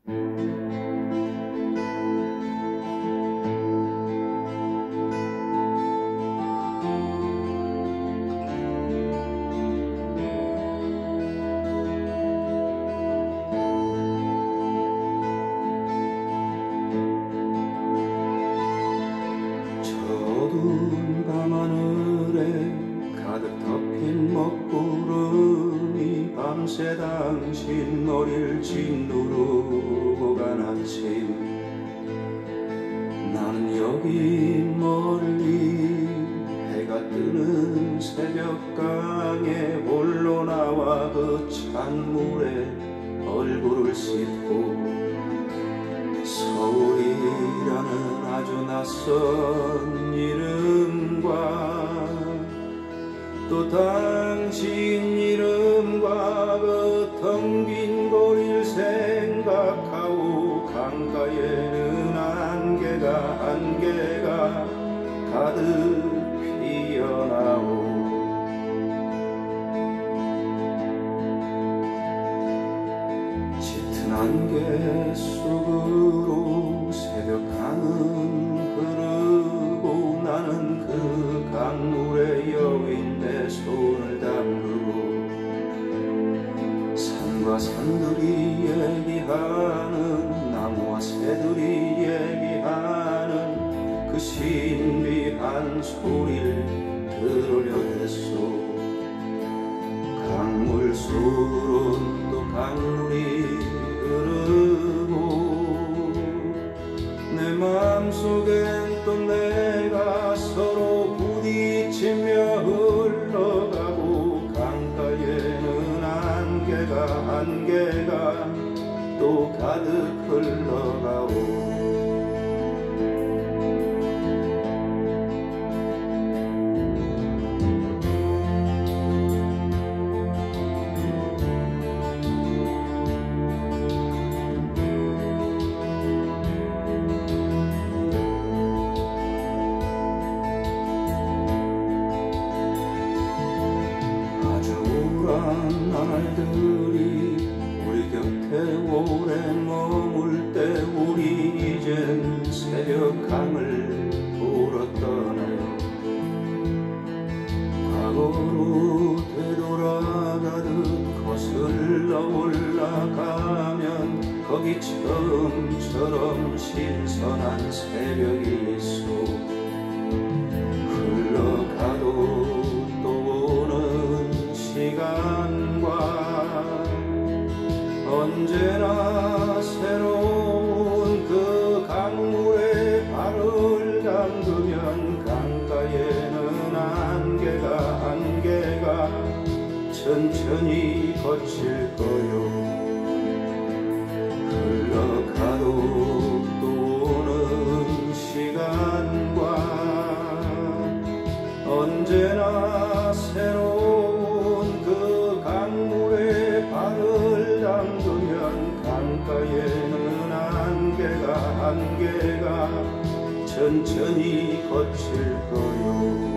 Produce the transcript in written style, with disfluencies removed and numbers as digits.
어두운 밤하늘에 가득 덮인 먹구름이 밤새 당신 머리를 짓누르고 간 아침, 나는 여기 멀리 해가 뜨는 새벽강에 홀로 나와 그 찬물에 얼굴을 씻고 서울이라는 아주 낯선 이름과 또 당신 이름과 그 텅 빈 거리를 생각하고 강가에는 안개가 가득 피어나오. 짙은 안개 속으로 새벽강은 흐르고 나는 그 강물에 여윈 내 손을 담그고 산과 산들이 얘기하는 나무와 새들이 얘기하는 그 신비한 소리를 들으려 했소. 강물 속으론 또 강물이 흐르고 내 마음속엔 또 내가 서로 부딪히며 흘러가고 강가에는 안개가 또 가득 흘러가오. 날들이 우리 곁에 오래 머물 때 우리 이젠 새벽강을 보러 떠나요. 과거로 되돌아가듯 거슬러 올라가면 거기 처음처럼 신선한 새벽이 있어. 흘러가도 시간과 언제나 새로운 그 강물에 발을 담그면 강가에는 안개가 천천히 거칠 거요. 흘러가도 또 오는 시간과 언제나 새로운 그 강물에 발을 담그면 강가에는 안개가 천천히 거칠 거요.